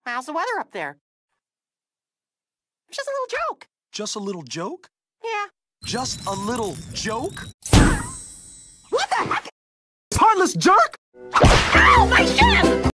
How's the weather up there? It's just a little joke. Just a little joke? Yeah. Just a little joke? What the heck? Heartless jerk! Ow, my shin!